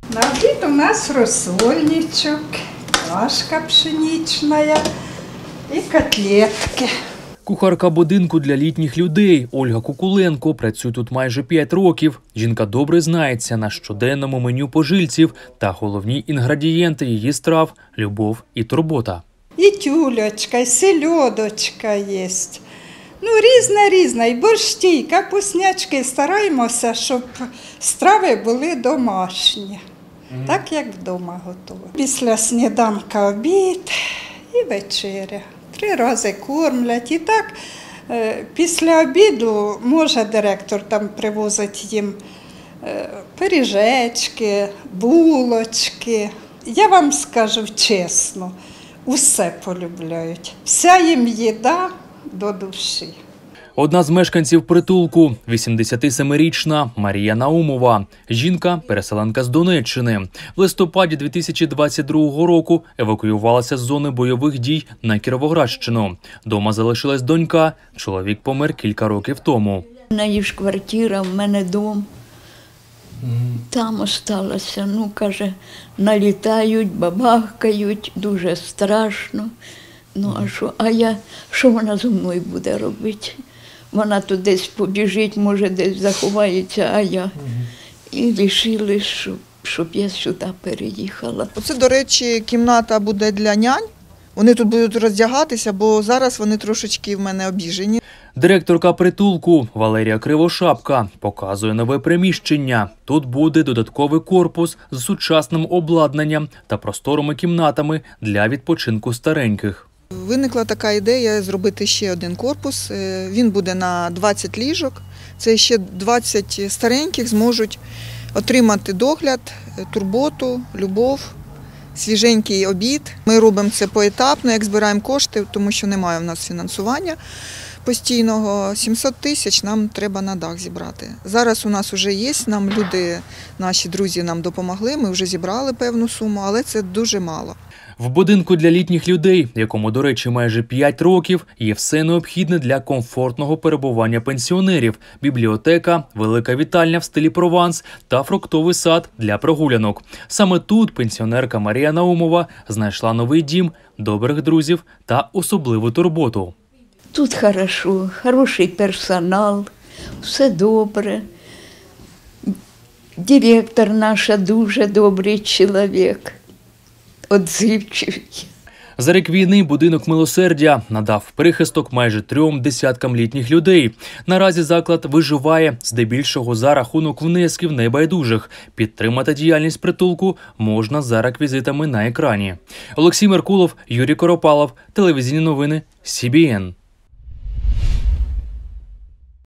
На обід у нас розсольничок, кашка пшенична і котлетки. Кухарка будинку для літніх людей Ольга Кукуленко працює тут майже 5 років. Жінка добре знається на щоденному меню пожильців та головні інгредієнти її страв – любов і турбота. І тюлечка, і сельодочка є. Ну, різна, і борщі, і капуснячки. Стараємося, щоб страви були домашні, так як вдома готові. Після сніданка обід і вечеря. 3 рази кормлять. І так, після обіду може директор там привозить їм пиріжечки, булочки. Я вам скажу чесно, усе полюбляють. Вся їм їда до душі. Одна з мешканців притулку – 87-річна Марія Наумова. Жінка – переселенка з Донеччини. В листопаді 2022 року евакуювалася з зони бойових дій на Кіровоградщину. Дома залишилась донька, чоловік помер кілька років тому. У неї ж квартира, в мене дом. Там осталася, каже, налітають, бабахкають, дуже страшно. Що вона зі мною буде робити? Вона тут десь побіжить, може десь заховається, а я. І вирішили, щоб я сюди переїхала. Оце, до речі, кімната буде для нянь. Вони тут будуть роздягатися, бо зараз вони трошечки в мене обіжені. Директорка притулку Валерія Кривошапка показує нове приміщення. Тут буде додатковий корпус з сучасним обладнанням та просторими кімнатами для відпочинку стареньких. Виникла така ідея зробити ще один корпус. Він буде на 20 ліжок. Це ще 20 стареньких зможуть отримати догляд, турботу, любов, свіженький обід. Ми робимо це поетапно, як збираємо кошти, тому що немає в нас фінансування постійного. 700 тисяч нам треба на дах зібрати. Зараз у нас вже є, нам люди, наші друзі нам допомогли, ми вже зібрали певну суму, але це дуже мало. В будинку для літніх людей, якому, до речі, майже 5 років, є все необхідне для комфортного перебування пенсіонерів – бібліотека, велика вітальня в стилі Прованс та фруктовий сад для прогулянок. Саме тут пенсіонерка Марія Наумова знайшла новий дім, добрих друзів та особливу турботу. Тут хорошо, хороший персонал, все добре. Директор наш дуже добрий чоловік. Отзивчивий. За рік війни будинок «Милосердя» надав прихисток майже 3 десяткам літніх людей. Наразі заклад виживає, здебільшого за рахунок внесків небайдужих. Підтримати діяльність притулку можна за реквізитами на екрані. Олексій Меркулов, Юрій Коропалов, телевізійні новини, СІБІН.